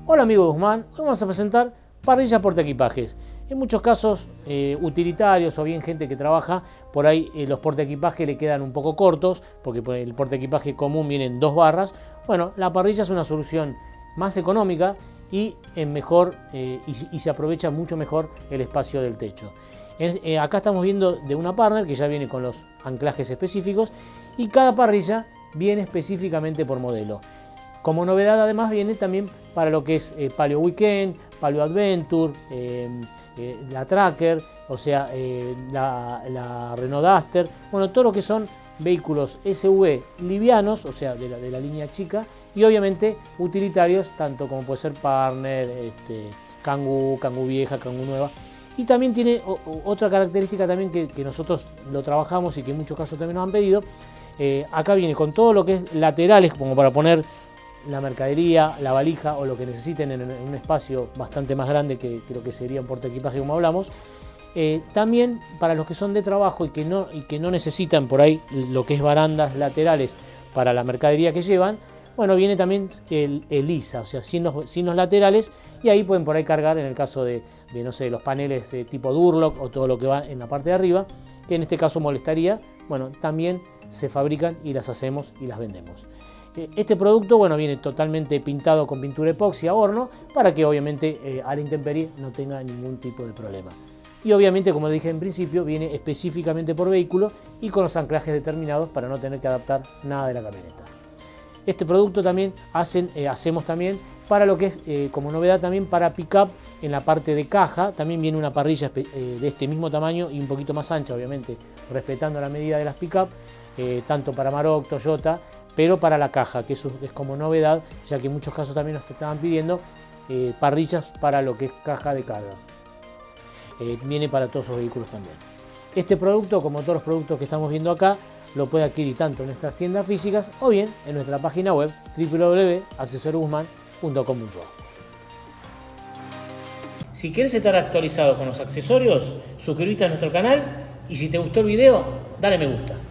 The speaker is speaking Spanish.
Hola amigos de Guzmán, hoy vamos a presentar parrillas portaequipajes. En muchos casos utilitarios o bien gente que trabaja, por ahí los portaequipajes le quedan un poco cortos, porque el portaequipaje común viene en 2 barras. Bueno, la parrilla es una solución más económica y mejor y se aprovecha mucho mejor el espacio del techo. Acá estamos viendo de una Partner que ya viene con los anclajes específicos y cada parrilla viene específicamente por modelo. Como novedad además viene también para lo que es Palio Weekend, Palio Adventure, la Tracker, o sea, la Renault Duster, bueno, todo lo que son vehículos SUV livianos, o sea, de la línea chica, y obviamente utilitarios, tanto como puede ser Partner, Kangoo, Kangoo vieja, Kangoo nueva. Y también tiene otra característica también que nosotros lo trabajamos y que en muchos casos también nos han pedido. Acá viene con todo lo que es laterales, como para poner la mercadería, la valija o lo que necesiten en un espacio bastante más grande que lo que sería un portaequipaje como hablamos. También para los que son de trabajo y que no necesitan por ahí lo que es barandas laterales para la mercadería que llevan, bueno, viene también el ISA, o sea, sin los laterales, y ahí pueden por ahí cargar en el caso de no sé, los paneles tipo Durlock o todo lo que va en la parte de arriba, que en este caso molestaría. Bueno, también se fabrican y las hacemos y las vendemos. Este producto, bueno, viene totalmente pintado con pintura epoxi a horno para que obviamente a la intemperie no tenga ningún tipo de problema. Y obviamente, como dije en principio, viene específicamente por vehículo y con los anclajes determinados para no tener que adaptar nada de la camioneta. Este producto también hacemos también para lo que es, como novedad también para pick-up en la parte de caja. También viene una parrilla de este mismo tamaño y un poquito más ancha, obviamente, respetando la medida de las pick-up, tanto para Maroc, Toyota, pero para la caja, que eso es como novedad, ya que en muchos casos también nos estaban pidiendo parrillas para lo que es caja de carga. Viene para todos los vehículos también. Este producto, como todos los productos que estamos viendo acá, lo puede adquirir tanto en nuestras tiendas físicas o bien en nuestra página web www.accesorioguzman.com.ar. Si quieres estar actualizado con los accesorios, suscríbete a nuestro canal y si te gustó el video, dale me gusta.